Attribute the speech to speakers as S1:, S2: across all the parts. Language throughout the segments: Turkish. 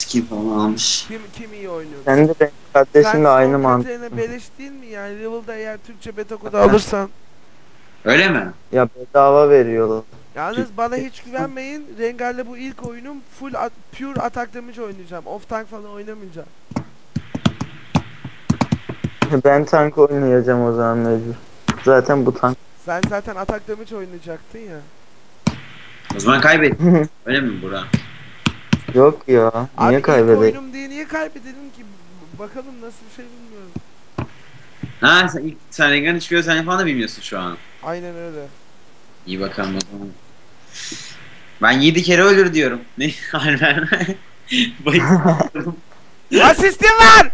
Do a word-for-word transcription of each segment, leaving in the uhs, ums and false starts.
S1: skin falan almış.
S2: Kim kim iyi oynuyor?
S3: Sen de benim kardeşimle aynı mantık.
S2: Katarina beleş değil mi yani? Level'da eğer Türkçe beta kodu alırsan.
S1: Öyle mi?
S3: Ya bedava veriyorlar.
S2: Yalnız bana hiç güvenmeyin. Rengar'la bu ilk oyunum full at, pure atak damage oynayacağım. Off tank falan oynamayacağım.
S3: Ben tank oynayacağım o zaman mecbur. Zaten bu tank.
S2: Sen zaten atak damage oynayacaktın ya.
S1: O zaman kaybet. Öyle mi Burak?
S3: Yok ya.
S2: Abi
S3: Niye
S2: ilk
S3: kaybedelim?
S2: oyunum diye niye kaybedelim ki? B- Bakalım nasıl bir şey bilmiyorum.
S1: Ha sen ilk sen Rengar'ın hiçbir özelliğini falan da bilmiyorsun şu an.
S2: Aynen öyle.
S1: İyi bakalım o zaman. Ben yedi kere ölür diyorum. Ne? Harbiden. Bayılıyorum.
S2: Asistim var!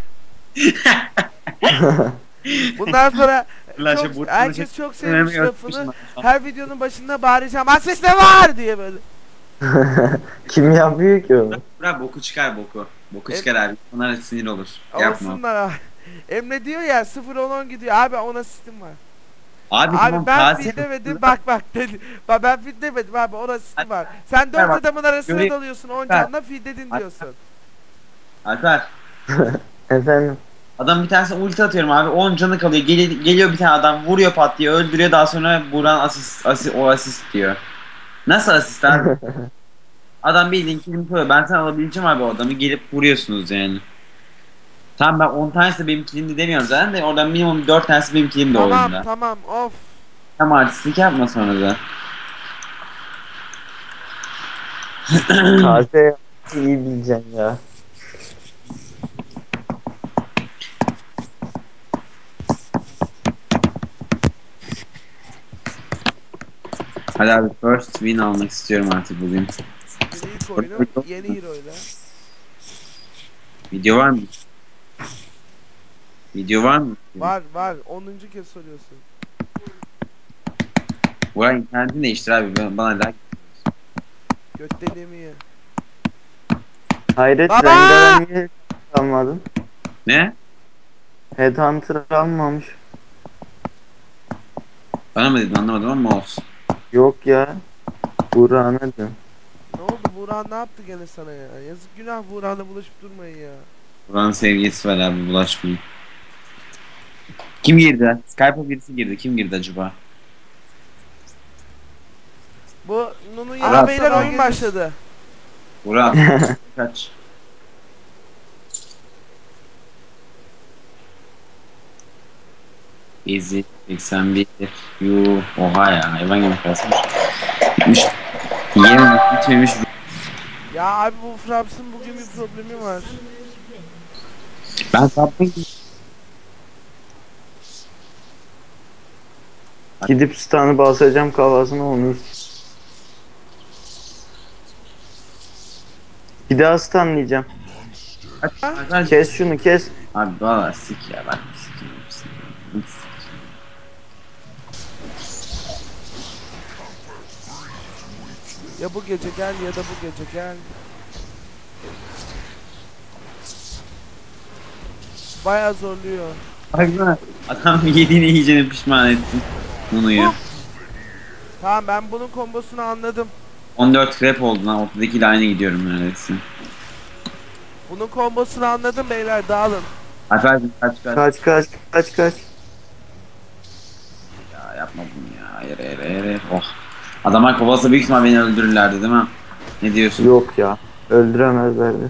S2: Bundan sonra
S1: Ulan şu
S2: çok,
S1: Burçin'in
S2: herkes
S1: şey-
S2: çok sevmiş
S1: Önemli
S2: lafını.
S1: örtmüşüm.
S2: Her videonun başında bağıracağım asist ne var diye böyle.
S3: Kim yapıyor ki onu?
S1: Burak boku çıkar boku. Boku
S2: Evet.
S1: çıkar abi. Onlara sinir olur. Yapma.
S2: Olsunlar abi. Emre diyor ya sıfır on on gidiyor abi on asistim var.
S1: Abi,
S2: Abi
S1: tamam,
S2: ben
S1: taze-
S2: fit demedim bak bak dedi. Bak ben fit demedim abi on asistim var. Sen dört
S1: bak,
S2: adamın arasına
S1: göre-
S2: dalıyorsun on
S1: Bak.
S2: canla fit dedin diyorsun.
S1: Alper.
S3: Efendim.
S1: Adam bir tanesine ulti atıyorum abi. on canı kalıyor. Gel- geliyor bir tane adam vuruyor pat diye öldürüyor. Daha sonra Buran asist, asist o asist diyor. Nasıl asist abi? Adam bildiğin kilimi koyuyor. Ben sana alabileceğim abi o adamı. Gelip vuruyorsunuz yani. Tamam ben on tanesi de benim kilimde demiyorum zaten de oradan minimum dört tanesi benim kilimde
S2: Tamam
S1: oyunda.
S2: tamam of.
S1: Tam artistlik yapma sonra da.
S3: Taze iyi bileceksin ya.
S1: Hadi abi first win almak istiyorum artık bugün.
S2: Bir ilk oyunum yeni hero'yla.
S1: Video var mı? Video var mı?
S2: Var var onuncu kez soruyorsun.
S1: Burak internetini değiştir abi. Bana bana like.
S2: Göttenemi ye.
S3: Hayret
S2: Baba!
S3: Rengar'a niye almadın?
S1: Ne?
S3: Headhunter almamış.
S1: Bana mı dedin anlamadım ama olsun.
S3: Yok ya. Burak'a dedim.
S2: Ne oldu Buğra ne yaptı gene sana ya? Yazık günah Buğra'la bulaşıp durmayın ya.
S1: Buranın sevgisi var abi bulaşmayın. Kim girdi? Skype'a birisi girdi. Kim girdi acaba?
S2: Bu Nunu
S3: Aa,
S2: ya beyler
S3: sabah
S2: oyun
S3: gelir.
S2: başladı.
S1: Burak kaç? Easy seksen bir Yu oha ya hayvan gibi kasmış. Gitmiş. Yiyememiş bitmemiş.
S2: Ya abi bu Fraps'ın bugün bir problemi var.
S1: Ben saptım.
S3: Gidip stun'ı basacağım kafasına onu. Bir daha stunlayacağım.
S1: Kaç?
S3: Kes şunu kes.
S1: Abi valla sik ya bak sikiyorum sik.
S2: Ya bu gece gel ya da bu gece gel. Bayağı zorluyor.
S1: Baksana adam yediğini yiyeceğine pişman ettin. Nunu'yu.
S2: Tamam ben bunun kombosunu anladım.
S1: on dört krep oldu lan ortadakiyle aynı gidiyorum neredeyse.
S2: Bunun kombosunu anladım beyler dağılın.
S1: Alper'cim kaç kaç.
S3: Kaç kaç kaç kaç.
S1: Ya yapma bunu ya. Hayır hayır hayır. hayır. Oh. Adamlar kovalasa büyük ihtimal beni öldürürlerdi değil mi? Ne diyorsun?
S3: Yok ya. Öldüremezlerdi.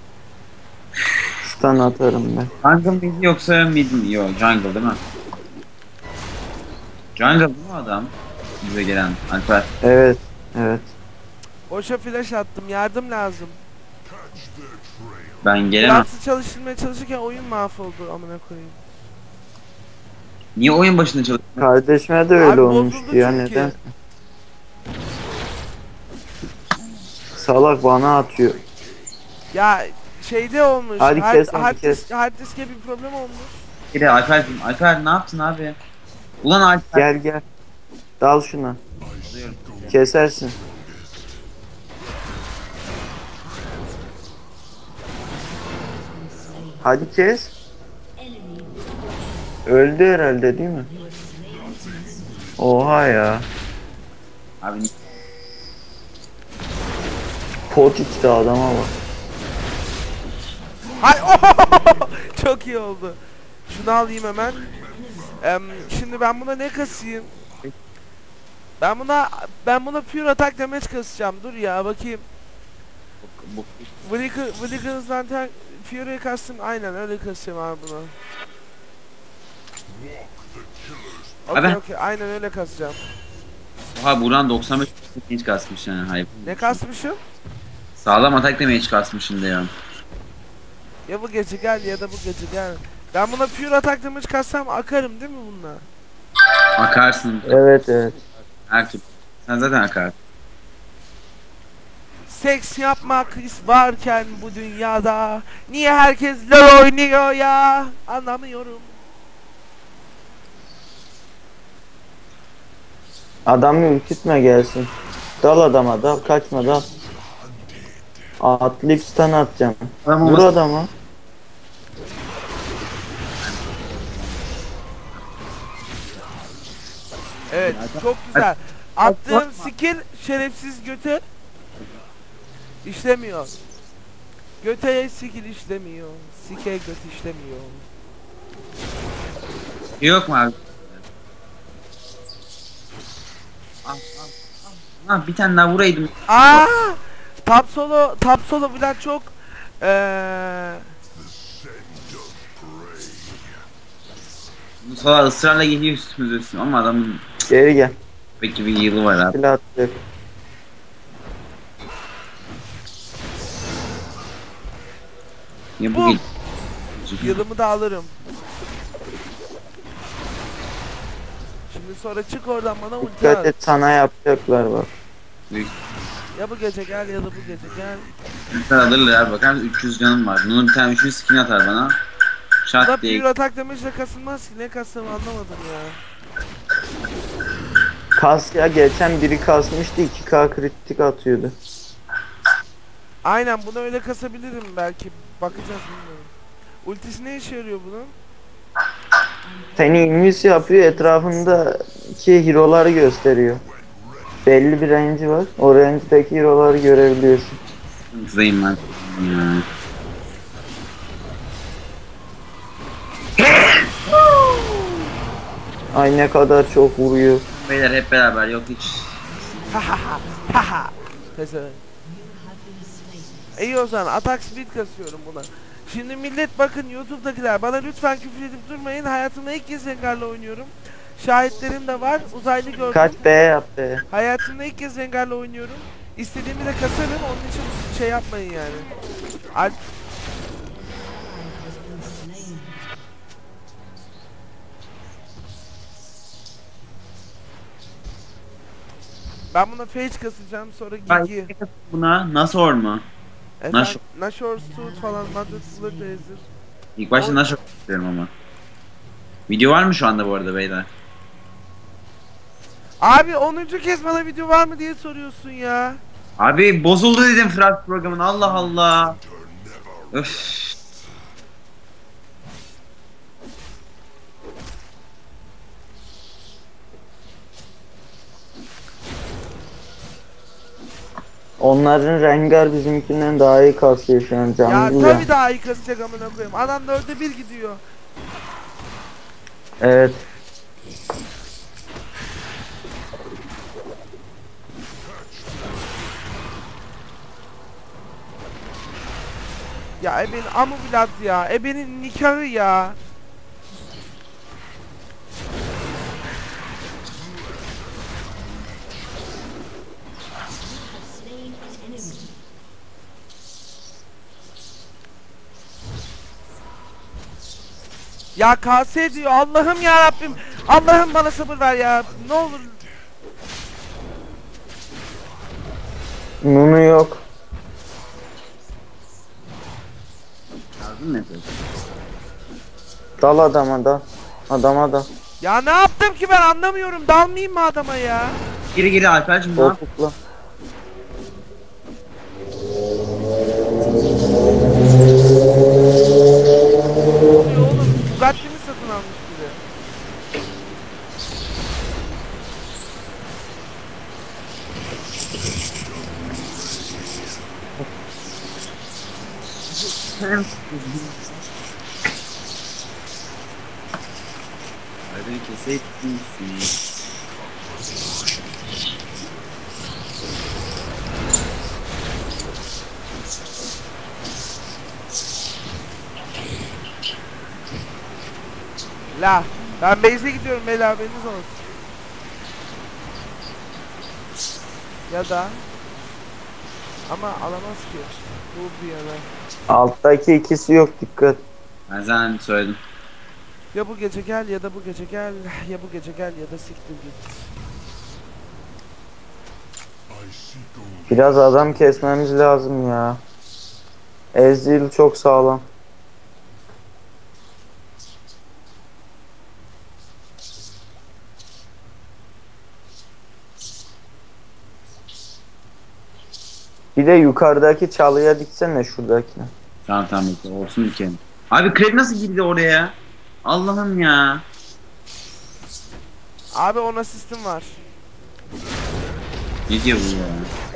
S3: Stun atarım ben.
S1: Jungle mid yoksa mid mi? Yok jungle değil mi? Jungle değil mi adam? Bize gelen Alper.
S3: Evet. Evet.
S2: Boşa flash attım yardım lazım.
S1: Ben gelemem.
S2: Fraps'ı çalıştırmaya çalışırken oyun mahvoldu amına koyayım.
S1: Niye oyun başında çalıştın?
S3: Kardeşime de öyle
S2: Abi
S3: olmuştu
S2: bozuldu
S3: ya
S2: çünkü.
S3: neden? Salak bana atıyor.
S2: Ya şeyde olmuş.
S3: Hadi
S2: hard,
S3: kes onu,
S2: hard,
S3: kes.
S2: disk, hard diske bir problem olmuş.
S1: Bir de Alper'cim. Alper ne yaptın abi? Ulan Alper.
S3: Gel gel. Dal şuna. Kesersin. Hadi kes. Öldü herhalde değil mi? Oha ya.
S1: Abi ni-
S3: 'Pot içti adama bak.
S2: Ay ohohoho! Çok iyi oldu. Şunu alayım hemen. Em, şimdi ben buna ne kasayım? Ben buna ben buna pure attack damage kasacağım. Dur ya bakayım.
S1: Bu,
S2: Vliegens'dan Fury'e kastım. Aynen öyle kasacağım abi bunu. Okey
S1: Abi.
S2: okey aynen öyle kasacağım.
S1: oha Buran doksan beş hiç kasmış yani. Hayır.
S2: Ne kasmışım?
S1: Sağlam atak demeye hiç kasmışsın diyorum.
S2: Ya bu gece gel ya da bu gece gel. Ben buna pure attack damage kassam akarım değil mi bununla?
S1: Akarsın.
S3: Evet evet.
S1: Her türlü. Sen zaten akarsın.
S2: Seks yapmak varken bu dünyada niye herkes LoL oynuyor ya? Anlamıyorum.
S3: Adamı ürkütme gelsin. Dal adama dal, kaçma dal. Atlayıp stun atacağım.
S1: Tamam,
S3: Vur
S1: olmaz.
S3: adamı.
S2: Evet çok güzel. Attığım skill şerefsiz göte işlemiyor. Göteye skill işlemiyor. Sike göt işlemiyor.
S1: Yok mu abi? Ah, ah, ah. Ah, bir tane daha vuraydım.
S2: Aa! Top solo, top solo Vlad çok eee
S1: Bu sonra ısrarla geliyor üstümüze üstüme ama adamın
S3: Geri gel.
S1: peki bir yılı var abi.
S3: Silah atacak.
S1: Niye bu
S2: Bum.
S1: gel?
S2: yılımı da alırım. Şimdi sonra çık oradan bana ulti
S3: Dikkat
S2: at.
S3: et, sana yapacaklar bak.
S1: Büyük
S2: Ya bu gece gel ya da bu gece gel.
S1: Lütfen alırlar abi bakar mısın? üç yüz canım var. Bunun bir tane üçüncü skin atar bana.
S2: Da
S1: Şart diye.
S2: pure attack damage'le kasılmaz ki. Ne kastığımı anlamadım ya.
S3: Kas ya, geçen biri kasmıştı, iki K kritik atıyordu.
S2: Aynen bunu öyle kasabilirim belki. Bakacağız bilmiyorum. Ultisi ne işe yarıyor bunun?
S3: Seni invis yapıyor, etrafındaki hero'ları gösteriyor. Belli bir range var. O range'deki hero'ları görebiliyorsun.
S1: Sıkıntıdayım ben. Ya.
S3: Ay ne kadar çok vuruyor.
S1: Beyler hep beraber yok hiç.
S2: Haha. Pezevenk. İyi o zaman atak speed kasıyorum buna. Şimdi millet bakın YouTube'dakiler bana lütfen küfür edip durmayın. Hayatımda ilk kez Rengar'la oynuyorum. Şahitlerim de var. Uzaylı gördüm.
S3: Kaç B yap be.
S2: Hayatımda ilk kez Rengar'la oynuyorum. İstediğimi de kasarım. Onun için şey yapmayın yani. Alp Ben buna Phage kasacağım sonra Gigi.
S1: Buna Nashor mu?
S2: Efendim,
S1: Nashor.
S2: Nashor, Stut falan, Madrid, Blazer.
S1: İlk başta
S2: O-
S1: Nashor istiyorum ama. Video var mı şu anda bu arada beyler?
S2: Abi onuncu kez bana video var mı diye soruyorsun ya.
S1: Abi bozuldu dedim Fırat programın, Allah Allah. Öf.
S3: Onların Rengar bizimkinden daha iyi kasıyor şu an,
S2: Ya
S3: canlı ya.
S2: tabii daha iyi kasacak amına koyayım. Adam dörde bir gidiyor.
S3: Evet.
S2: Ya ebenin amı Vlad ya. Ebenin nikahı ya. Ya K S diyor. Allah'ım ya Rabbim. Allah'ım bana sabır ver ya. Ne olur.
S3: Nunu yok.
S1: Yazdın mı yapıyorsun?
S3: Dal adama dal. Adama dal.
S2: Ya ne yaptım ki ben anlamıyorum. Dalmayayım mı adama ya?
S1: Geri geri Alper'cim ne yap?
S3: Topukla.
S2: Ne oluyor oğlum? Bugatti mi satın almış biri?
S1: Hadi kesettin.
S2: La ben base'e gidiyorum beyler, haberiniz olsun. Ya da ama alamaz ki. Bu bir yana.
S3: Alttaki ikisi yok, dikkat.
S1: Ben zaten söyledim.
S2: Ya bu gece gel ya da bu gece gel, ya bu gece gel ya da siktir git.
S3: Biraz adam kesmemiz lazım ya. Ezreal çok sağlam. Bir de yukarıdaki çalıya diksene, şuradakine.
S1: Tamam tamam bekle, olsun bir kere. Abi krep nasıl girdi oraya? Allah'ım ya.
S2: Abi on asistim var.
S1: Ne diyor bu ya?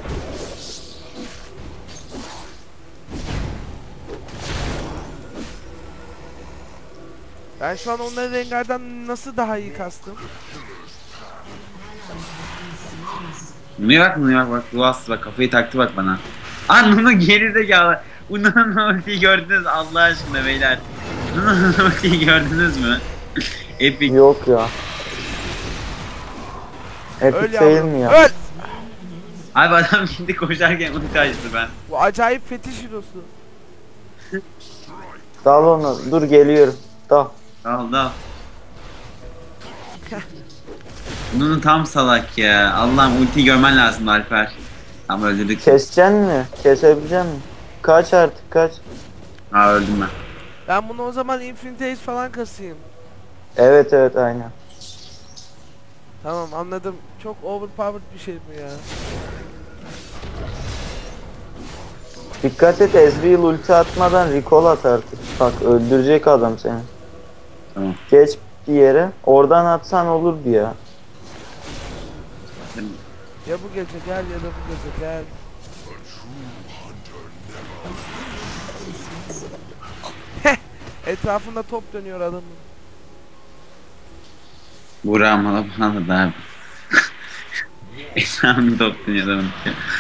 S2: Ben şu an onları Rengar'dan nasıl daha iyi kastım?
S1: Nunu'ya bak, Nunu'ya bak, bak, Duas bak, kafayı taktı bak bana. Aa Nunu gerizekalı. Bu Nunu'nun ultiyi gördünüz Allah aşkına beyler. Nunu'nun ultiyi gördünüz mü? Epic.
S3: Yok ya.
S2: Öl
S3: Epic değil
S2: yavrum.
S3: mi ya?
S2: Öl!
S1: Abi adam gitti koşarken ulti açtı ben.
S2: Bu acayip fetiş hirosu.
S3: Dal onu. Dur geliyorum. Dal.
S1: Dal dal. Nunu tam salak ya. Allah'ım ultiyi görmen lazım Alper. Tam öldürdük.
S3: Keseceksin mi? Kesebilecek mi? Kaç artık, kaç?
S1: Ha öldüm ben.
S2: Ben bunu o zaman Infinite Ace falan kasayım.
S3: Evet evet aynen.
S2: Tamam anladım. Çok overpowered bir şey bu ya.
S3: Dikkat et, Ezreal ulti atmadan recall at artık. Bak öldürecek adam seni.
S1: Tamam.
S3: Geç bir yere. Oradan atsan olurdu ya.
S2: Ya bu gece gel ya da bu gece gel. Etrafında top dönüyor adamın.
S1: Burak malamalı da abi. Esra'nın top dönüyor adamın.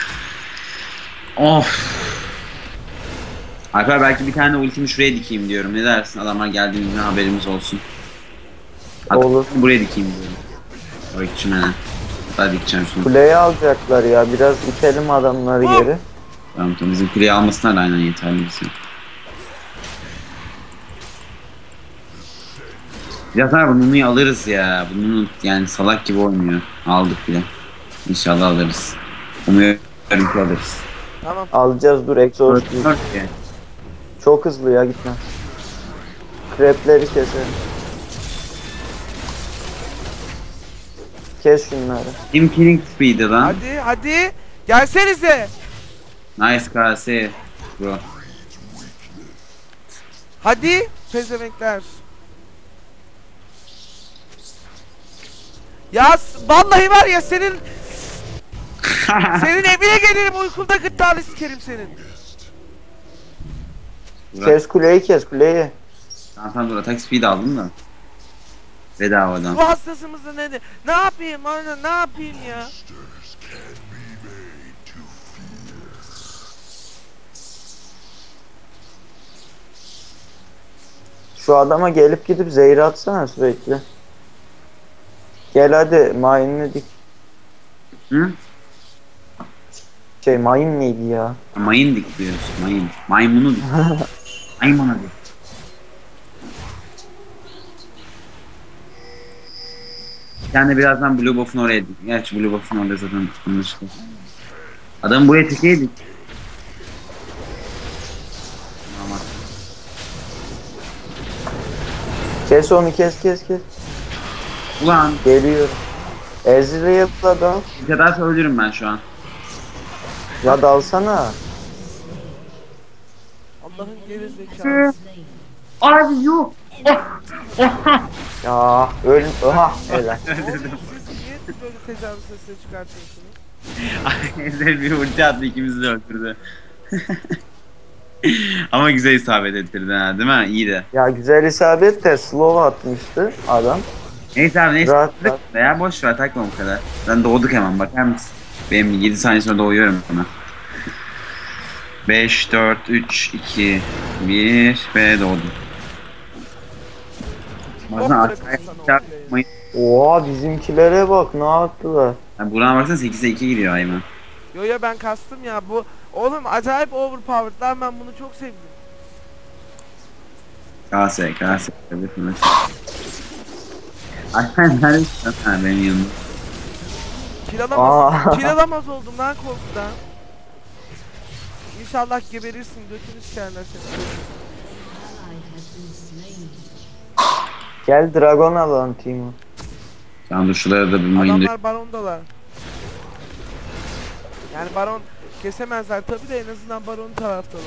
S1: Of. Alper belki bir tane ultimi şuraya dikeyim diyorum. Ne dersin? Adamlar geldiğimizde haberimiz olsun. Hatta
S3: Olur.
S1: buraya dikeyim diyorum. O çimene. Daha dikeceğim şunu.
S3: Kuleyi alacaklar ya. Biraz itelim adamları
S2: Hop!
S3: geri.
S1: Tamam tamam bizim kuleyi almasına da aynen yeterli bizim. Zaten bu Nunu'yu alırız ya. Bu Nunu yani salak gibi oynuyor. Aldık bile. İnşallah alırız. Umuyorum ki alırız.
S2: Tamam.
S3: Alacağız, dur exhaust değil.
S1: Dört ki.
S3: Çok hızlı ya, gitme. Krepleri keselim. Kes şunları.
S1: Kim killing speed'i lan?
S2: Hadi hadi. Gelsenize.
S1: Nice K S bro.
S2: Hadi. Pezevenkler. Ya s- vallahi var ya senin senin evine gelirim, uykumda gırtlağını sikerim senin.
S3: Kes kuleyi, kes kuleyi.
S1: Tamam tamam dur attack speed aldım da. Bedavadan.
S2: Bu hastasımız da ne de? Ne yapayım aynen, ne yapayım ya?
S3: Şu adama gelip gidip zehir atsana sürekli. Gel hadi, mayını dik.
S1: Hı?
S3: Şey, mayın neydi ya?
S1: Mayın dik diyoruz. Mayın. Maymunu dik. Maymuna dik. Sen de birazdan Blue Buff'un oraya dik. Gerçi Blue Buff'un orada zaten anlaşılır. Adam buraya tekeye dik. Tamam.
S3: Kes onu, kes kes kes.
S1: Ulan
S3: Geliyor. Ezreal'la dal.
S1: bir kadar ölürüm ben şu an.
S3: Ya dalsana.
S2: Allah'ın geri zekalı.
S1: Abi yok.
S3: Ya öl. Aha helal.
S2: Oğlum siz niye böyle tecavüz sesleri çıkartıyorsunuz?
S1: Ezel bir ulti attı ikimizi de öldürdü. Ama güzel isabet ettirdin ha, değil mi? İyi de.
S3: Ya güzel isabet de slow atmıştı adam.
S1: Neyse abi neyse.
S3: Rahat rahat.
S1: Veya boş ver, takma bu kadar. Ben doğduk hemen, bakar mısın? Benim yedi saniye sonra doğuyorum buna. beş, dört, üç, iki, bir ve doğdum. Bazen
S2: Hop,
S1: aşağıya
S2: bırakın sana o
S1: çarpmayı...
S3: Oha bizimkilere bak ne yaptılar.
S1: Yani Burak'a baksana sekize iki gidiyor hayvan.
S2: Yo yo ben kastım ya bu. Oğlum acayip overpowered lan, ben bunu çok sevdim.
S1: Kase, kase. Aynen neredesin? Ha benim yanımda.
S2: Kill alamaz,
S3: Aa.
S2: kill alamaz oldum lan korkudan. İnşallah geberirsin, götünü sikerler seni.
S3: Gel dragon alalım Timo.
S1: Tamam dur şuraya da bir mayın dök.
S2: Adamlar barondalar. Yani baron kesemezler tabi de en azından baron taraftalar.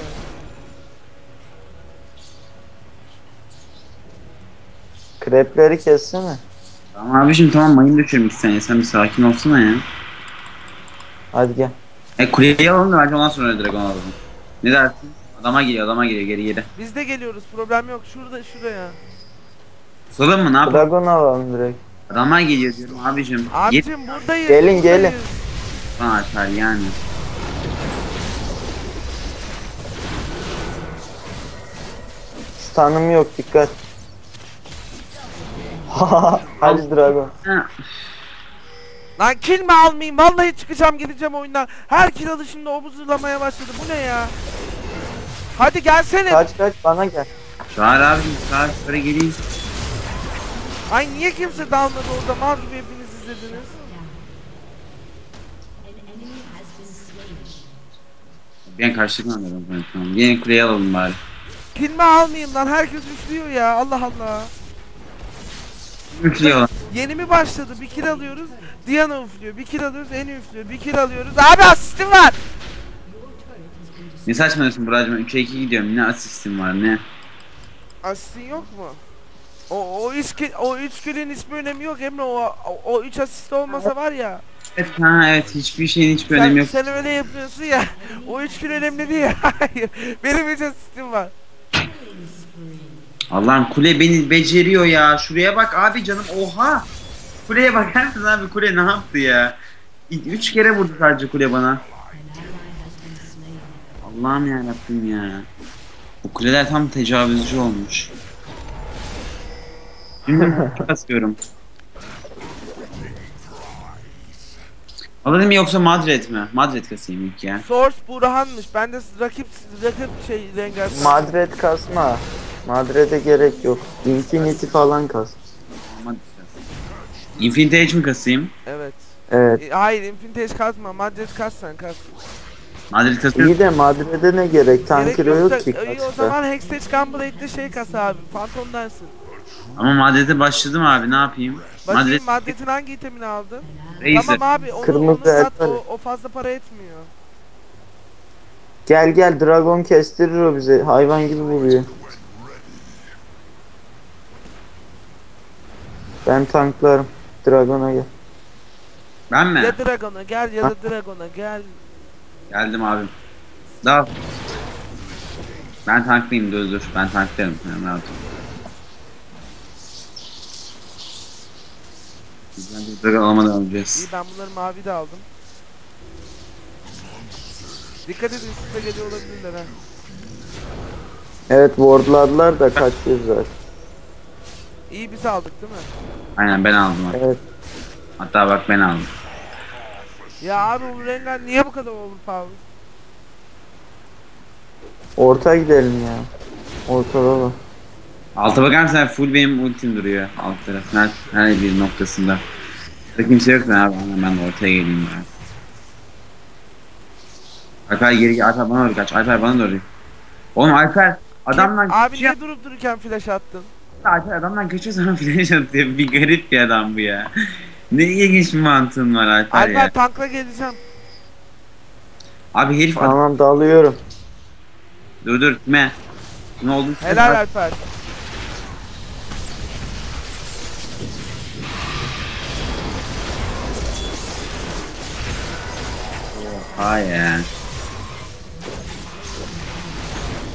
S3: Krepleri kessene.
S1: Tamam abiciğim tamam, mayın döküyorum iki saniye, sen bir sakin olsana ya.
S3: Hadi gel.
S1: E kuleyi alalım da bence ondan sonra dragon alalım. Ne dersin? Adama geliyor, adama geliyor, geri geri.
S2: Biz de geliyoruz, problem yok. Şurada şuraya.
S1: Susalım mı, ne yapalım?
S3: Dragon alalım direkt.
S1: Adama geliyor diyorum abicim.
S2: Abicim buradayız.
S3: Gelin, gelin.
S2: buradayız.
S1: Yetme Alper yani.
S3: Stun'ım yok dikkat. Hadi dragon.
S1: Ha,
S2: Lan kill mi almayayım? Vallahi çıkacağım gideceğim oyundan. Her kill alışımda obuzurlamaya başladı. Bu ne ya? Hadi gelsene.
S3: Kaç kaç bana gel.
S1: çağır abicim, çağır şöyle geleyim.
S2: Ay niye kimse dalmadı orada? Mal gibi hepiniz izlediniz.
S1: Ben karşılıklı anladım ben, tamam. Yine kuleyi alalım bari.
S2: Kill mi almayayım lan? Herkes üçlüyor ya. Allah Allah.
S1: Üçlüyorlar.
S2: Yeni mi başladı? Bir kill alıyoruz. Diana üflüyor. Bir kill alıyoruz. Eni üflüyor. Bir kill alıyoruz. Abi asistim var.
S1: Ne saçmalıyorsun Buracığım, üçe iki gidiyorum, ne asistim var ne?
S2: Asistin yok mu? O o üç kill, o üç kill'in hiçbir önemi yok Emre. O o, o üç asist olmasa var ya.
S1: Evet ha evet, hiçbir şeyin hiçbir
S2: Sen,
S1: önemi yok.
S2: sen öyle yapıyorsun ya. O üç kill önemli değil. Hayır. Benim üç asistim var.
S1: Allah'ım kule beni beceriyor ya. Şuraya bak abi canım, oha. Kuleye bakar mısın abi, kule ne yaptı ya? Üç kere vurdu sadece kule bana. Allah'ım yarabbim ya. Bu kuleler tam tecavüzcü olmuş. Şimdi kasıyorum. Alalım mı yoksa Madrid mi? Madrid kasayım ilk ya.
S2: Source Burhan'mış. Ben de rakip rakip şey Rengar.
S3: Madrid kasma. Madrid'e gerek yok. Infinity falan kas.
S1: Madrid kasayım. Infinity Edge mi kasayım?
S2: Evet.
S3: Evet.
S2: E, hayır Infinite kasma. Madrid kas sen kas.
S1: Madrid kasıyorum.
S3: İyi de Madrid'e ne gerek? Tanker
S2: Gerek
S3: yok
S2: da-
S3: ki
S2: iyi o
S3: kaçta.
S2: zaman Hextech Gumblade'de şey kas abi. Phantom'dansın.
S1: Ama Madrid'e başladım abi, ne yapayım?
S2: Bakayım
S1: Madrid
S2: Madrid'in hangi itemini aldın?
S1: Razer.
S2: Tamam abi onu,
S3: Kırmızı
S2: onu sat,
S3: elfler.
S2: o, o fazla para etmiyor.
S3: Gel gel dragon kestirir o bize. Hayvan gibi vuruyor. Ben tanklarım. Dragon'a gel.
S1: Ben mi?
S2: Ya Dragon'a gel ya da Dragon'a gel.
S1: Geldim abim. Daha. Ben tanklayayım, dur dur. Ben tanklarım. Ben rahat ol. Bizden bir dragon almadan öleceğiz.
S2: İyi ben bunları mavi de aldım. Dikkat edin size geliyor olabilirler ha.
S3: Evet wardladılar da kaçıyoruz zaten.
S2: İyi biz aldık değil mi?
S1: Aynen ben aldım. Hatta.
S3: Evet.
S1: Hatta bak ben aldım.
S2: Ya abi bu Rengar niye bu kadar overpower?
S3: Orta gidelim ya. Ortada bak.
S1: Alta bakar mısın? Full benim ultim duruyor alt taraf. Her, her bir noktasında. Burada kimse yok lan abi. Ben de ortaya geleyim ben. Alper geri gel. Alper bana doğru kaç. Alper bana doğru. Oğlum Alper adamdan
S2: Kim? Abi
S1: kaçıyor.
S2: niye durup dururken flash attın?
S1: Alper adamdan kaçıyor sonra flash atıyor. Bir garip bir adam bu ya. Ne ilginç bir mantığın var Alper,
S2: Alper
S1: ya.
S2: tankla geleceğim.
S1: Abi herif adam...
S3: Tamam dalıyorum.
S1: Dur dur kime? Ne oldu?
S2: Helal Alper.
S1: Hayır.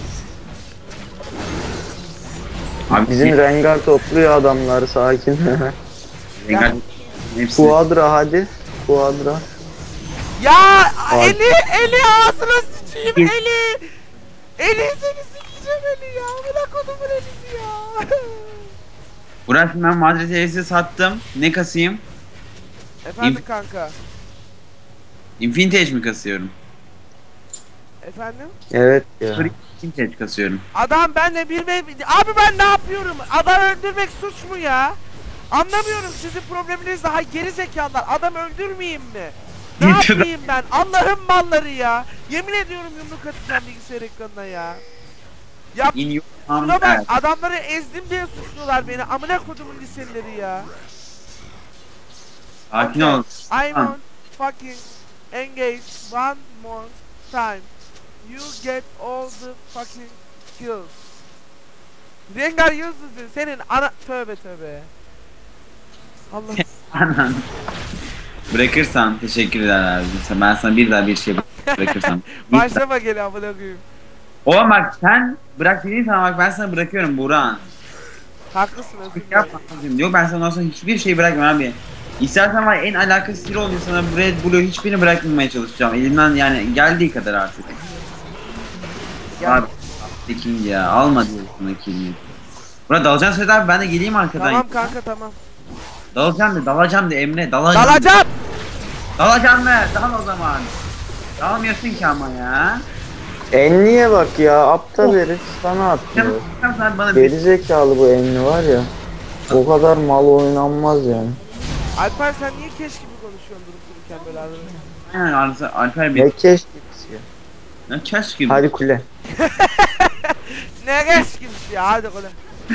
S1: Abi
S3: Bizim Rengar topluyor adamları, sakin.
S1: Rengar hepsi.
S3: Quadra hadi. Quadra.
S2: Ya
S3: Ay.
S2: Eli Eli ağzına sıçayım Eli. Eli seni sikeceğim Eli ya. Bırak kodumun Eli'si ya.
S1: Burak ben Madrid evsi sattım. Ne kasayım?
S2: Efendim
S1: İnf-
S2: kanka.
S1: Infinity mi kasıyorum?
S2: Efendim?
S3: Evet ya.
S1: Infinity kasıyorum.
S2: Adam benle bir ve... Abi ben ne yapıyorum? Adam öldürmek suç mu ya? Anlamıyorum, sizin probleminiz daha geri zekalılar. Adam öldürmeyeyim mi? Ne yapayım ben? Allah'ın malları ya. Yemin ediyorum yumruk atacağım bilgisayar ekranına ya. Ya
S1: In your
S2: şuna bak,
S1: arms.
S2: adamları ezdim diye suçluyorlar beni. Amına kodumun liseleri ya.
S1: Sakin
S2: Okay,
S1: ol.
S2: I want fucking engage one more time. You get all the fucking kills. Rengar yüzsüzsün senin ana... Tövbe tövbe. Allah.
S1: Anan. Bırakırsan teşekkürler abi. Ben sana bir daha bir şey bırakırsam.
S2: Başlama gel amına koyayım.
S1: Oğlum bak sen bırak dediğin zaman bak ben sana bırakıyorum Burak'ın.
S2: Haklısın özür dilerim.
S1: Yapma. Yok ben sana ondan sonra hiçbir şey bırakmam abi. İstersen var en alakasız biri oluyor sana bu Red Bull'u hiçbirini bırakmamaya çalışacağım. Elimden yani geldiği kadar artık.
S2: Gel.
S1: Abi tekin ya alma diyorsun kilini. Burak dalacaksın söyle abi ben de geleyim arkadan.
S2: Tamam kanka tamam.
S1: Dalacağım de dalacağım de Emre dalacağım.
S2: Dalacağım.
S1: Dalacağım mı? Dal o zaman. Dalmıyorsun ki ama ya.
S3: Enli'ye bak ya, aptal herif sana atıyor.
S1: Sen bana bir
S3: Geri zekalı bu Enli var ya. O kadar mal oynanmaz yani.
S2: Alper sen niye keş gibi konuşuyorsun durup dururken böyle arada?
S1: Aynen Alper, Alper bir
S3: Ne keş gibisi ya.
S1: ne keş gibi.
S3: Hadi kule.
S2: Ne keş gibi ya, hadi kola.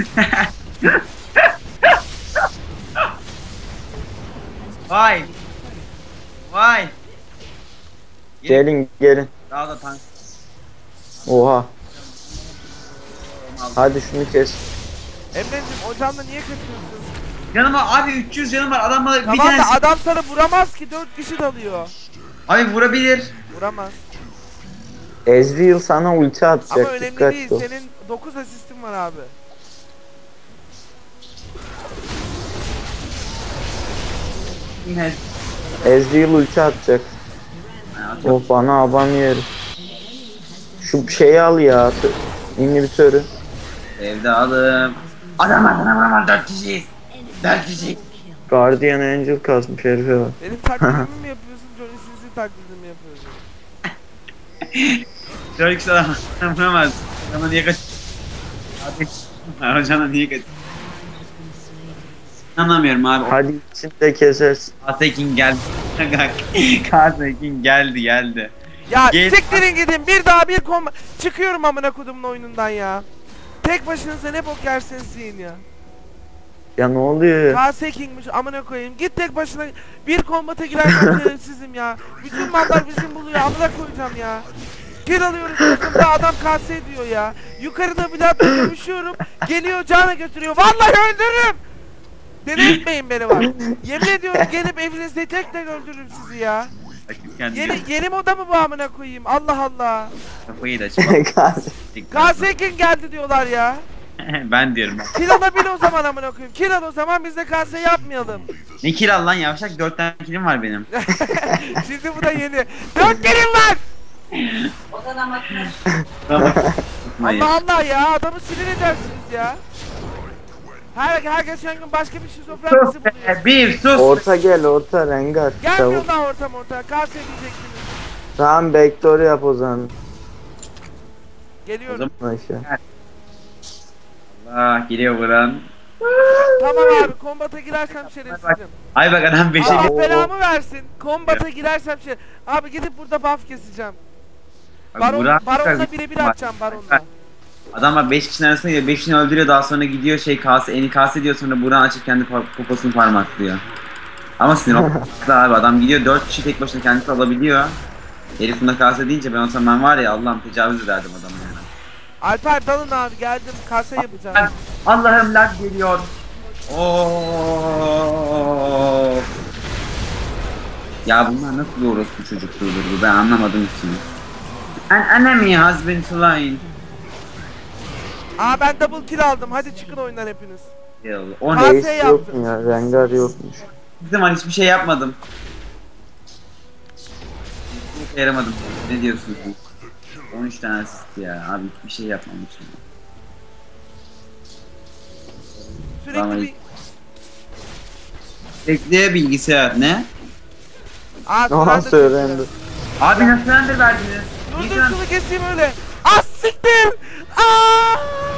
S1: Vay. Vay.
S3: Gelin gelin.
S1: Daha da tank.
S3: Oha. Hadi şunu kes.
S2: Emre'cim ocağında niye kaçıyorsun?
S1: Canıma abi üç yüz canım var adam bana bir
S2: Tamam
S1: tane.
S2: da adam sana vuramaz ki, dört kişi dalıyor.
S1: Abi vurabilir.
S2: Vuramaz.
S3: Ezreal sana ulti
S2: Ama
S3: atacak,
S2: önemli
S3: dikkat
S2: değil,
S3: ol.
S2: senin dokuz asistin var abi.
S1: Yine.
S3: Ezreal ulti atacak. Oh bana aban yer. Şu şeyi al ya. t- İnhibitörü.
S1: Evde alım. Adam var adam var dört kişiyiz. Dört kişi.
S3: Guardian Angel kasmış herife bak.
S2: Benim taklidimi mi yapıyorsun, Johnny Sins'in taklidini mi yapıyorsun?
S1: Dört kişi adam vuramaz. Adama niye kaç? Abi hocana niye kaç? Anlamıyorum abi.
S3: Hadi içinde kesersin.
S1: Kasekin geldi. Kasekin geldi geldi.
S2: Ya
S1: Gel-
S2: siktirin gidin, bir daha bir kom... Çıkıyorum amına kodumun oyunundan ya. Tek başınıza ne bok yerseniz yiyin ya.
S3: Ya ne oluyor?
S2: K S King'miş amına koyayım. Git tek başına bir kombata girersen şerefsizim ya. Bütün mallar bizim buluyor, amına koyacağım ya. Gel alıyoruz takımda adam K S diyor ya. Yukarıda Vlad'la dövüşüyorum. Geliyor cana götürüyor. Vallahi öldürürüm. Deli etmeyin beni var. Yemin ediyorum gelip evinizde tek tek öldürürüm sizi ya.
S1: Rakip kendi
S2: Yeni, yeni moda mı bu amına koyayım? Allah Allah.
S1: kafayı da açma.
S2: K S King geldi diyorlar ya.
S1: Ben diyorum.
S2: Kill alabil o zaman amına koyayım. Kill al o zaman, biz de K S yapmayalım.
S1: Ne kill al lan yavşak dört tane killim var benim.
S2: Şimdi bu da yeni. Dört gelin var.
S1: Hayır.
S2: Allah Allah ya, adamı sinir edersiniz ya. Her, her geçen gün başka bir şizofren bizi
S1: Sus
S2: buluyor.
S1: be, bir sus.
S3: Orta gel orta Rengar.
S2: Gelmiyor
S3: Çabuk.
S2: lan ortam orta. K S diyeceksiniz.
S3: Tamam backdoor yap o zaman.
S2: Geliyorum.
S3: Aşağı.
S1: Allah geliyor vuran.
S2: Tamam abi, kombata girersem şerefsizim.
S1: Ay bak adam beşe
S2: Allah
S3: Oo.
S2: belamı versin. Kombata girersem şey. Abi gidip burada buff keseceğim.
S1: Bak,
S2: Baron,
S1: vuran-
S2: baronla birebir atacağım baronla.
S1: Adam var beş kişinin arasında gidiyor, beş kişini öldürüyor daha sonra gidiyor şey kase, eni kase diyor sonra Buran açıp kendi pa- poposunu parmaklıyor. Ama sinir olmakla abi adam gidiyor dört kişi tek başına kendisi alabiliyor. Herif buna kase deyince ben olsam ben var ya Allah'ım tecavüz ederdim adamı yani.
S2: Alper dalın abi, geldim kasa
S1: Ben,
S2: yapacağım.
S1: Allah'ım lag geliyor. Oo. Ya bunlar nasıl bir orospu çocukluğudur bu ben anlamadım hiç. An enemy has been slain.
S2: Aa ben double kill aldım. Hadi çıkın oyundan hepiniz.
S1: Yıl. on
S2: Abi-
S3: Ace yok mu ya? Rengar yokmuş.
S1: hiçbir zaman hiçbir şey yapmadım. Hiç yaramadım. Ne diyorsunuz? on üç tane asist ya. Abi hiçbir şey yapmamışım.
S2: Sürekli
S1: Vallahi-
S2: bir...
S1: Bekle bilgisayar ne?
S2: Aa
S3: Aha
S2: Surrender
S3: Surrender.
S2: çıktı.
S1: Abi nasıl render verdiniz?
S2: Dur
S1: Bir
S2: dur
S1: tane-
S2: şunu keseyim öyle. Ah siktir. Aa!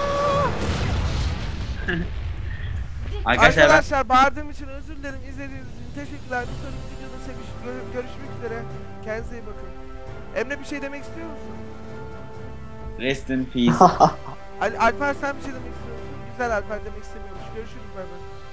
S1: Arkadaşlar ben
S2: Arkadaşlar bağırdığım için özür dilerim. İzlediğiniz için teşekkürler. Bir sonraki videoda seviş- gö- görüşmek üzere. Kendinize iyi bakın. Emre bir şey demek istiyor musun?
S1: rest in peace.
S2: Al Alper sen bir şey demek istiyor musun? Güzel Alper demek istemiyormuş. Görüşürüz bay bay.